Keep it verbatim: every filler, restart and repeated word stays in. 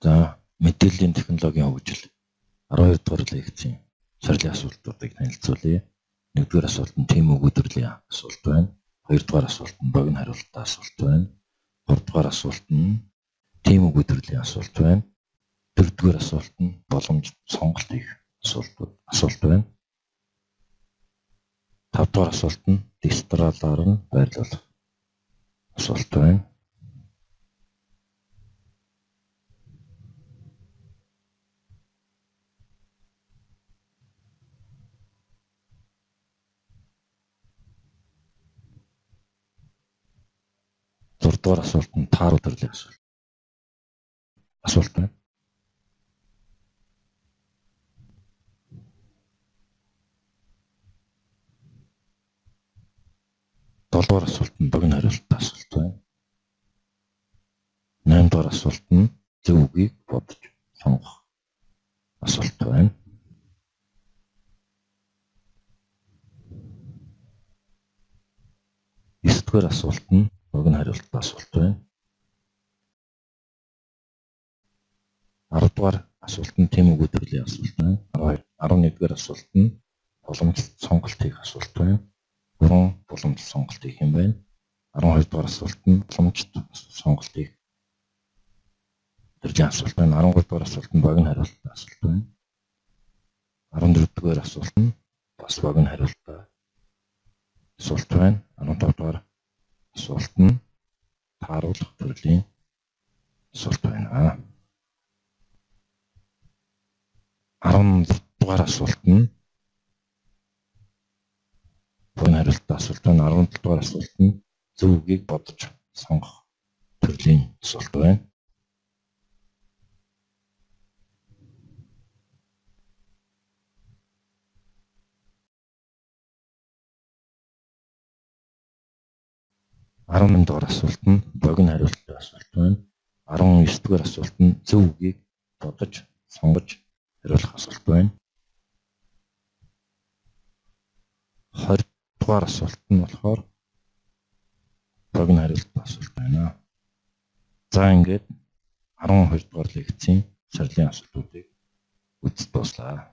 За мэдээллийн технологийн хөгжил арван хоёр дугаар лекцийн сорилын асуултуудыг танилцуулъя. Нэгдүгээр асуулт нь тийм үг өдрлийн асуулт байна. Хоёрдугаар асуулт нь богино хариулттай асуулт байна. Гуравдугаар асуулт нь тийм үг өдрлийн асуулт байна. Дөрөвдүгээр асуулт нь боломж сонголт хийх асуулт асуулт байна. Тавдугаар асуулт нь дистралаар нь байрлуулах асуулт байна. Дурдугаар асуулт нь таар өдрлийн асуулт. Асуулт байна. Долдугаар асуулт нь богино хариулттай асуулт байна. Наймдугаар асуулт нь зөв үгийг бодож сонгох асуулт байна. Есдүгээр асуулт нь богино хариулттай асуулт байна. аравдугаар асуулт нь тийм үг өдрлийн асуулт байна. арван нэгдүгээр асуулт нь боломжит сонголт хийх асуулт байна. гурван боломжит сонголт хийх юм байна. арван хоёрдугаар асуулт нь боломжит сонголт хийх өдрлийн асуулт байна. арван гуравдугаар асуулт нь богино хариулттай асуулт байна. арван дөрөвдүгээр асуулт нь бас богино хариулттай асуулт байна. арван тавдугаар асуулт нь тааруулах төрлийн асуулт байна. арван дугаар асуулт нь богино хариулттай асуулт байна. арван дугаар асуулт нь зөв үгийг бодож сонгох төрлийн асуулт байна. арван наймдугаар асуулт нь богино хариулттай асуулт байна. арван есдүгээр асуулт нь зөв үгийг бодож сонгож хариулах асуулт байна. хоёрдугаар асуулт нь болохоор богино хариулттай асуулт байна. За ингээд арван хоёр дугаар лекцийн сорилын асуултуудыг үзэж дуслаа.